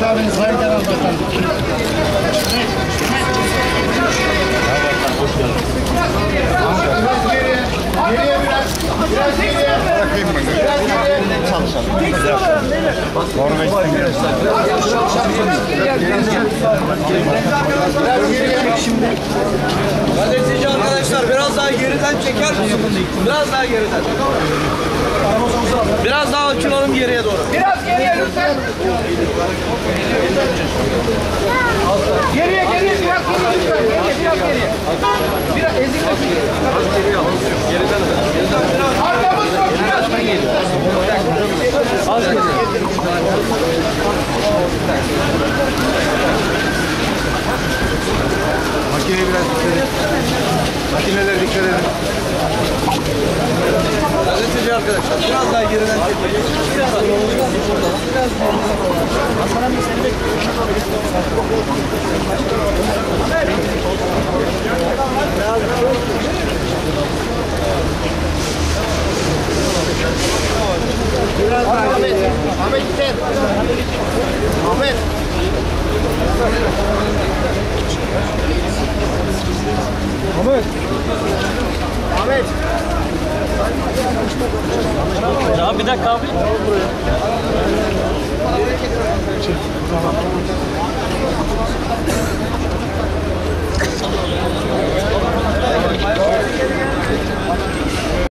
abiniz Sayın Genel Başkanım. Geriye biraz geriye. Bırakayım ben. Biraz geriye. Çalışalım. Gazeteci arkadaşlar biraz daha geriden çeker misiniz? Biraz daha geriden. Biraz daha açılalım geriye doğru. Biraz geriye lütfen. Geriye biraz geriye lütfen. Biraz geriye. Biraz ezilmesin. Arkamız yok biraz geriye. Az geriye. Makineye biraz dikkat edin. Makinelere dikkat edin. Gazeteci arkadaşlar biraz daha geriden çekin. Biraz daha Ahmet. Ahmet gider. Ahmet. Ahmet. Ahmet. Ya bir dakika abi.